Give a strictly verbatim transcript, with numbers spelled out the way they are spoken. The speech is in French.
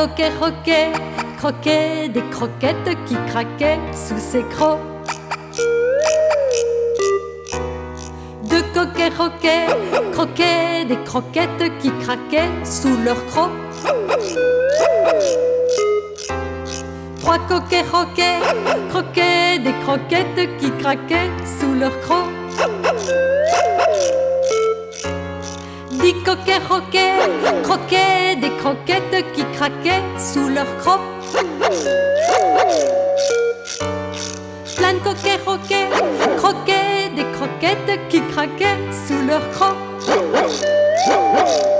coquets roquets croquaient des croquettes qui craquaient sous ses crocs. Deux coquets roquets croquaient des croquettes qui craquaient sous leurs crocs. Trois coquets roquets croquaient des croquettes qui craquaient sous leurs crocs. Dix coquets roquets croquaient des croquettes qui craquaient sous leurs crocs. Plein de coquets roquets croquaient des croquettes qui craquaient sous leurs crocs.